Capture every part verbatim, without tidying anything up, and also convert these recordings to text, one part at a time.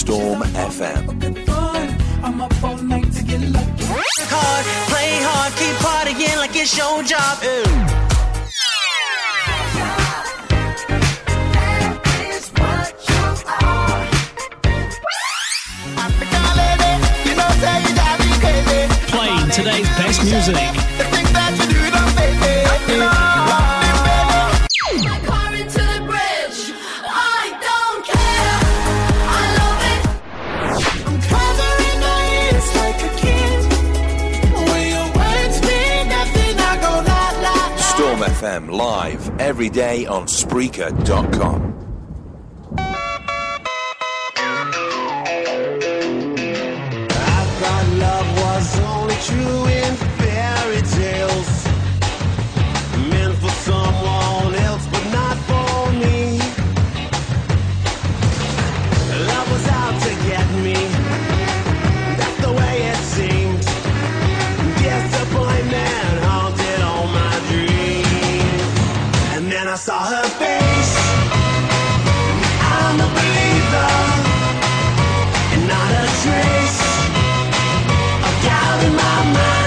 Storm F M. I'm up all night to get lucky. Hard, play hard, keep partying like it's your job. Ew. Playing today's best music. My car into the bridge. I don't care. I love it. I'm covering my ears like a kid. When your words mean nothing, I go la la la. Storm F M live every day on Spreaker dot com. True in fairy tales, meant for someone else, but not for me. Love was out to get me, that's the way it seemed. Disappointment haunted all my dreams. And then I saw her face, I'm a believer, and not a trace. In my mind.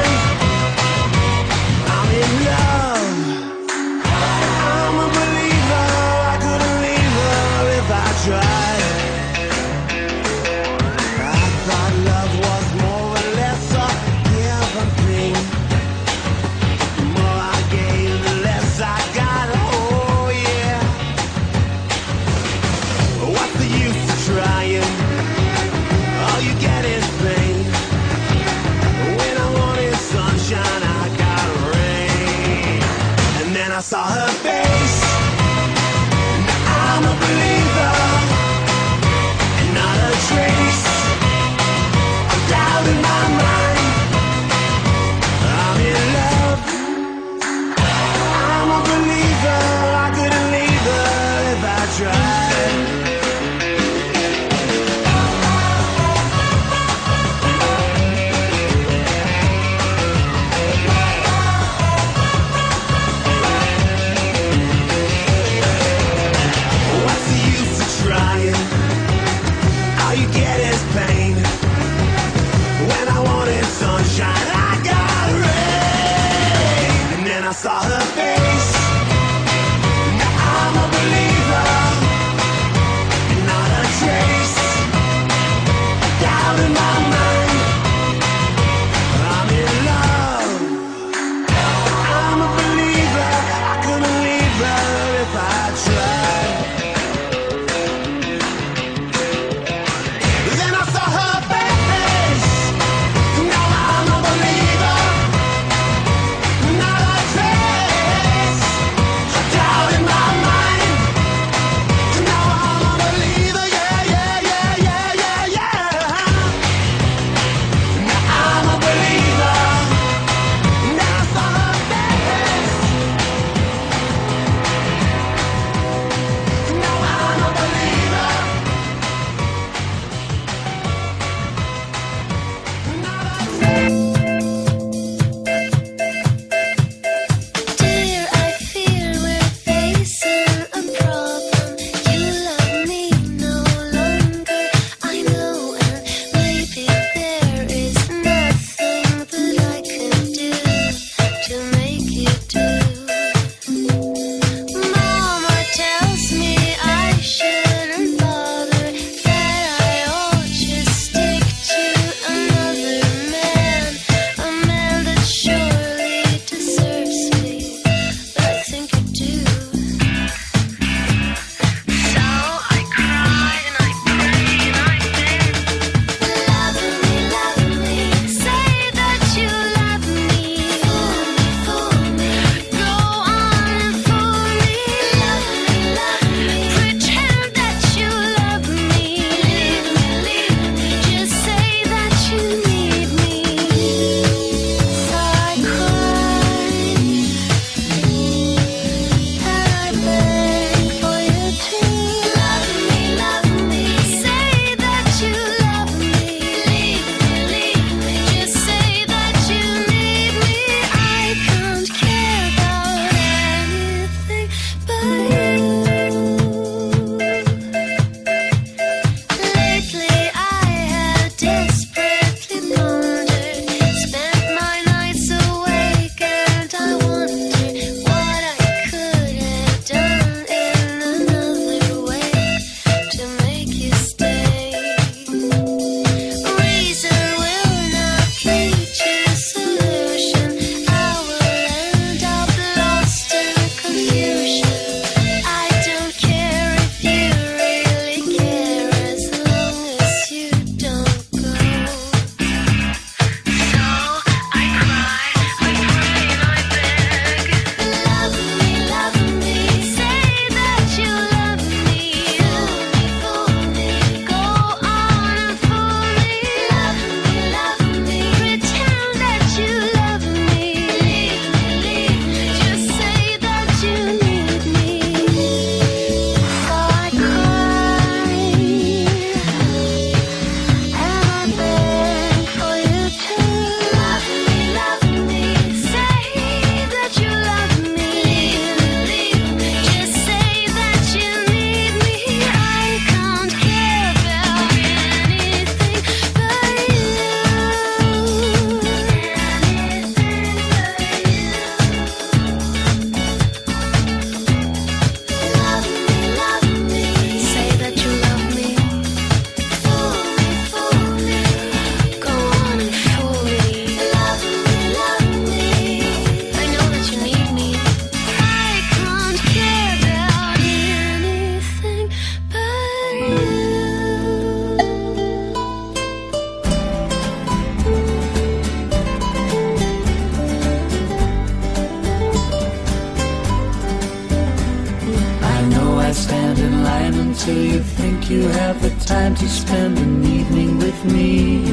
think you have the time to spend an evening with me.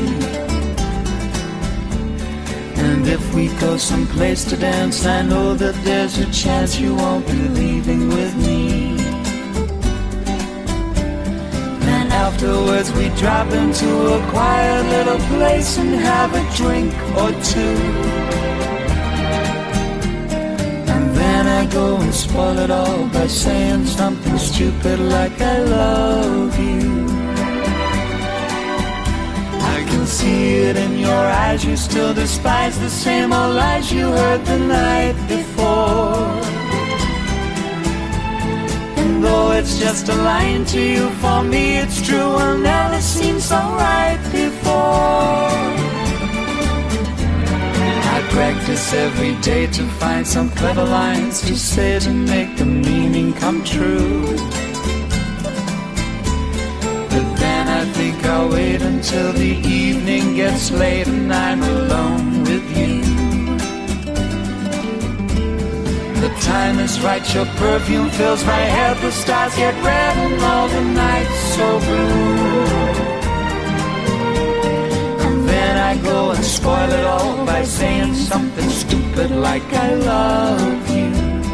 And if we go someplace to dance, I know that there's a chance you won't be leaving with me. And afterwards we drop into a quiet little place and have a drink or two. And then I go and spoil it all by saying something stupid like I love you. I can see it in your eyes, you still despise the same old lies you heard the night before. And though it's just a line to you, for me it's true, will never seem so right before. I practice every day to find some clever lines to say to make the meaning come true. But then I think I'll wait until the evening gets late and I'm alone with you. The time is right, your perfume fills my head, the stars get red and all the nights so blue. And then I go and spoil it all by saying something stupid like I love you.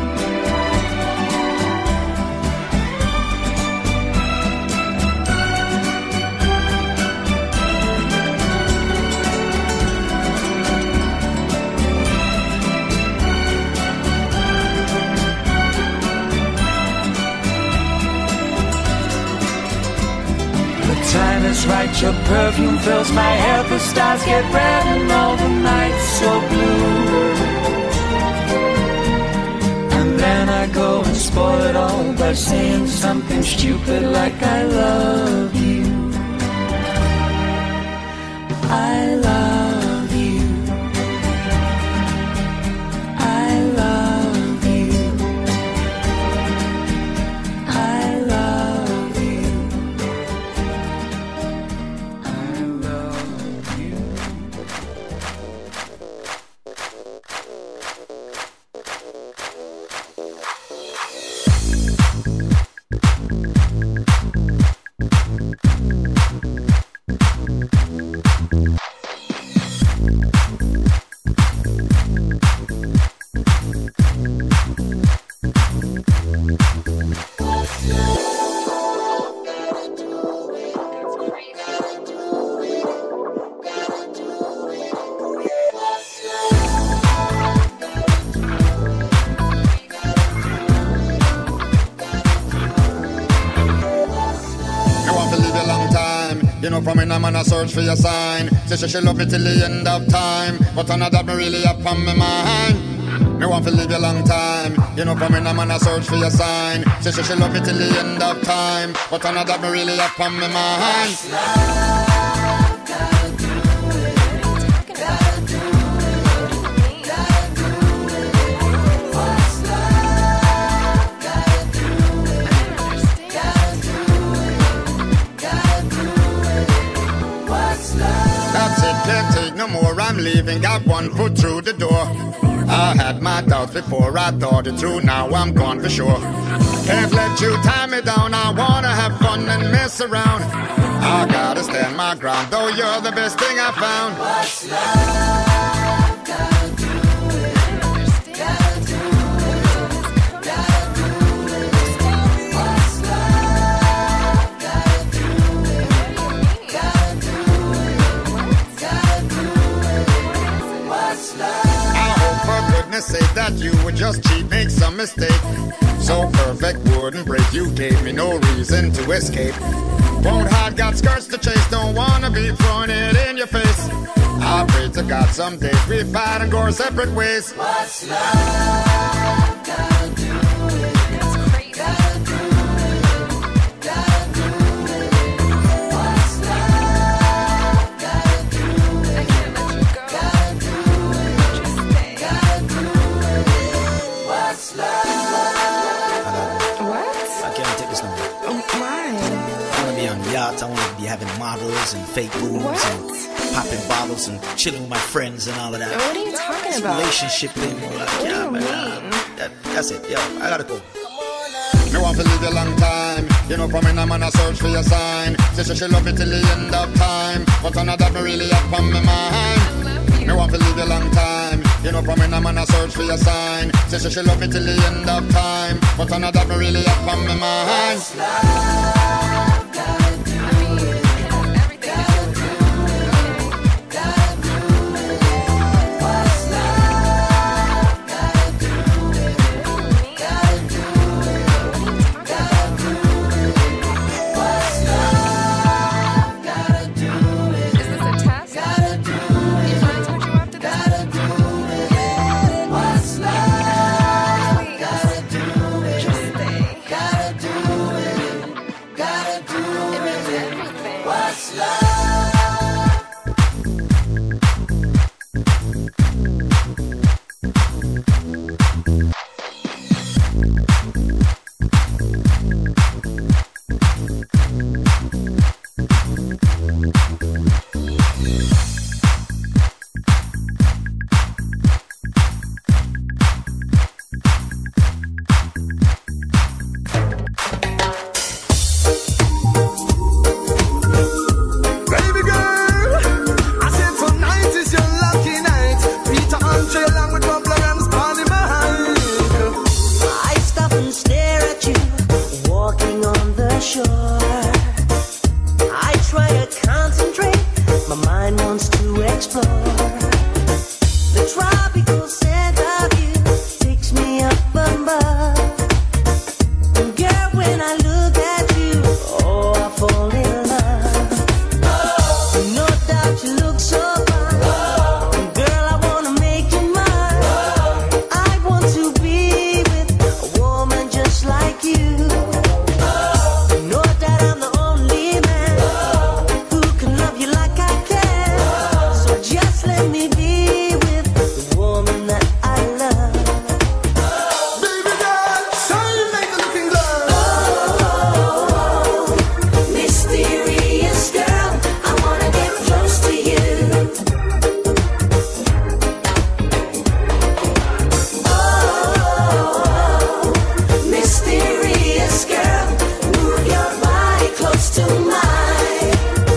Time is right, your perfume fills my head, the stars get red and all the nights so blue. And then I go and spoil it all by saying something stupid like I love you. I love you. I love you. I love you. You know, from when I'm on a search for your sign. Say she, she love me till the end of time, but none of that me really up on my mind. Me want to live a long time. You know, from when I'm on a search for your sign. Say she, she love me till the end of time, but none of that me really up on my mind. No more, I'm leaving, got one foot through the door. I had my doubts before I thought it through, now I'm gone for sure. Can't let you tie me down, I wanna have fun and mess around. I gotta stand my ground, though you're the best thing I found. What's love gotta do with it? Gotta do with it. Gotta do with it. What's love gotta do with it? Gotta do with it. Gotta do with it. What's love? I hope for goodness sake that you would just cheat, make some mistake. So perfect wouldn't break, you gave me no reason to escape. Won't hide, got skirts to chase, don't wanna be throwing it in your face. I pray to God some days we fight and go our separate ways. What's love gotta do with it? It's crazy. Gotta do with it. Gotta do with it. What's love gotta do with it? I can't let you go. Gotta do with it. Just stay. Gotta do with it. What's love? I can't take this no more. Oh, why? I want to be on yachts. I want to be having models and fake boobs What? and popping bottles and chilling with my friends and all of that. What are you talking This about? relationship thing. Like, What do yeah, you man, mean? uh, that, that's it. Yo, I gotta go. Me want to live a long time. You know, from in a man I search for your sign. Say she, she love it till the end of time. But none of that me really up on my mind. Me want to leave you long time. You know, from in a man I search for your sign. Say she, she love it till the end of time. But none of that me really up on my mind. What's love gotta do with it? Gotta do with it. Gotta do with it. What's love gotta do with it? Gotta do with it. Gotta do with it. What's love gotta do with it? Is this a test? Gotta do with it. Your friends heard you after this? Gotta do with it. What's love gotta do with it? Just stay. Gotta do with it. Gotta do it. It means everything. What's love? Baby girl, I said tonight is your lucky night. Peter Andre along with Bubba and Spotty behind. I stop and stare at you, walking on the shore. I try to concentrate, my mind wants to explore. The tropical scent of you takes me up above. And girl, when I look at you, oh, I fall in love. No doubt you look so fine. Girl, I wanna make you mine. I want to be with a woman just like you. No doubt I'm the only man who can love you like I can. So just let me be with the woman that I love. Baby girl, show you make a looking glove. Mysterious girl, I wanna get close to you. Oh, mysterious girl, move your body close to mine.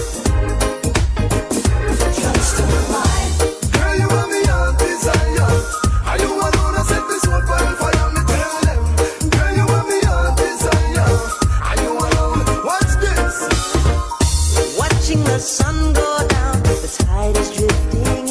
Close to mine. Girl, you want me your desire. Are you alone? I set this world for fire. Me tell them. Girl, you want me your desire. Are you alone? Watch this. Watching the sun go down, the tide is drifting